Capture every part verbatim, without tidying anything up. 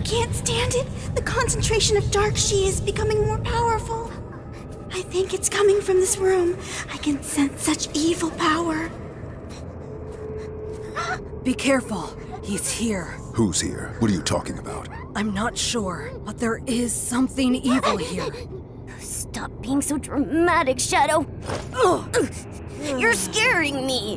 can't stand it. The concentration of dark Shi is becoming more powerful. I think it's coming from this room. I can sense such evil power. Be careful. He's here. Who's here? What are you talking about? I'm not sure, but there is something evil here. Stop being so dramatic, Shadow. Ugh. You're scaring me.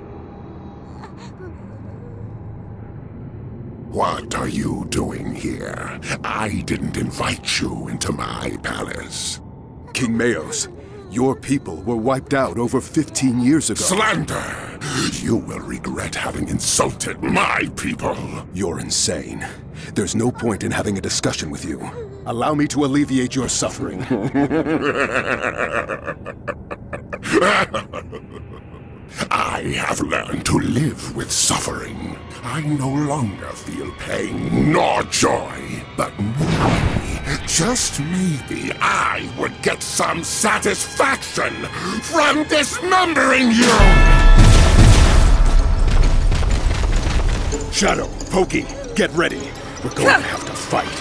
What are you doing here? I didn't invite you into my palace. King Meos, your people were wiped out over fifteen years ago. Slander! You will regret having insulted my people. You're insane. There's no point in having a discussion with you. Allow me to alleviate your suffering. I have learned to live with suffering. I no longer feel pain nor joy, but maybe, just maybe, I would get some satisfaction from dismembering you! Shadow, Pokey, get ready. We're going to have to fight.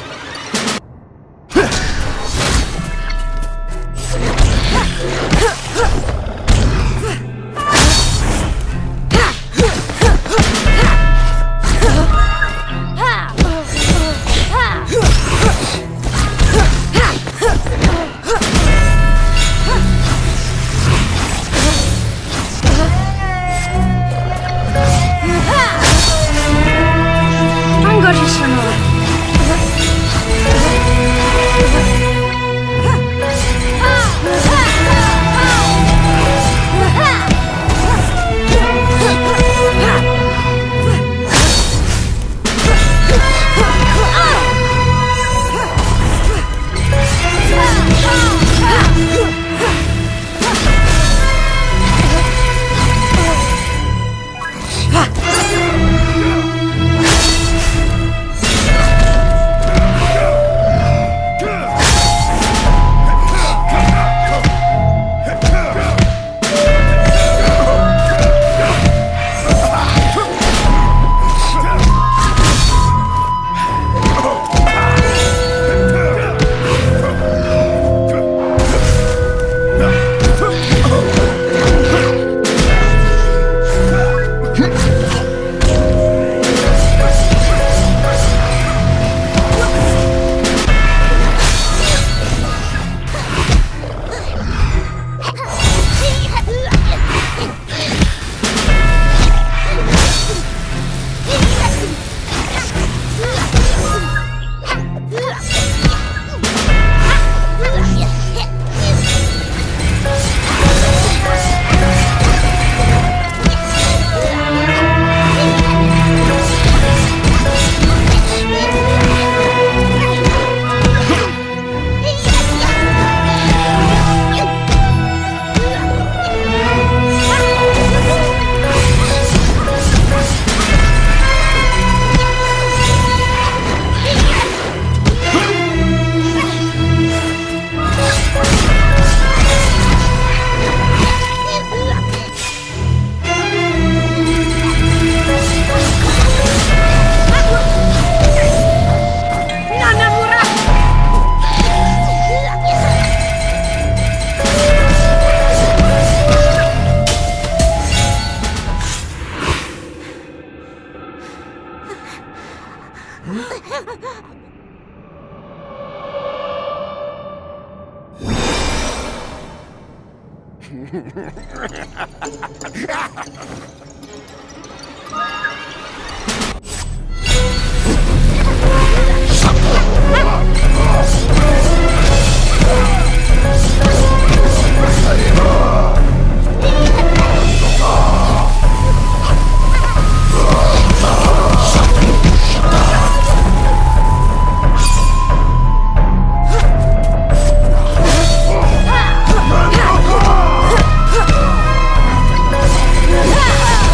Ha!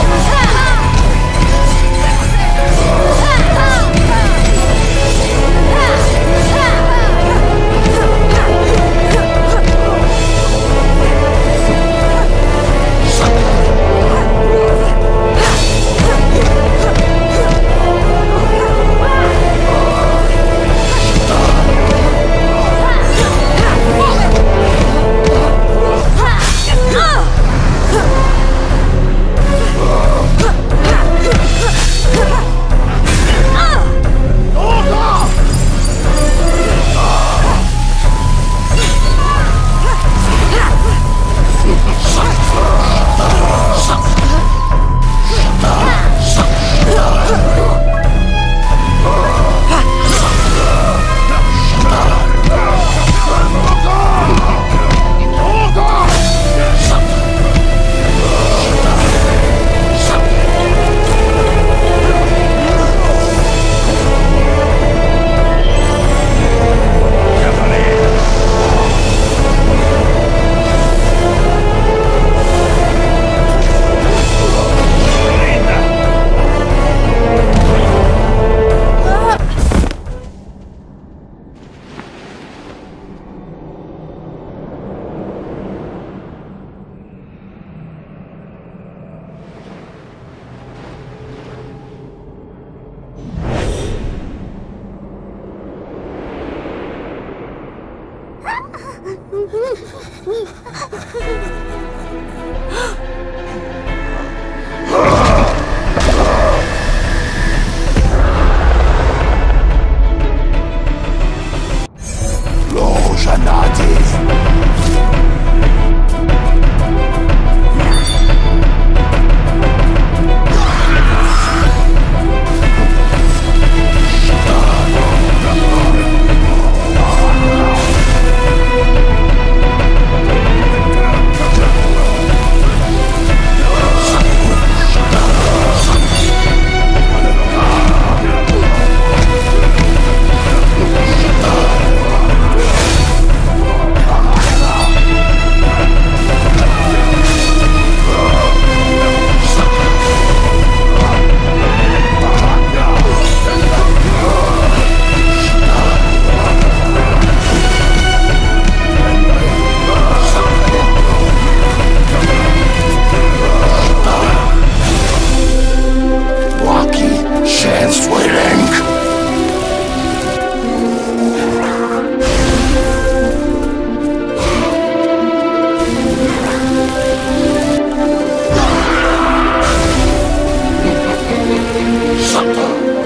Supper.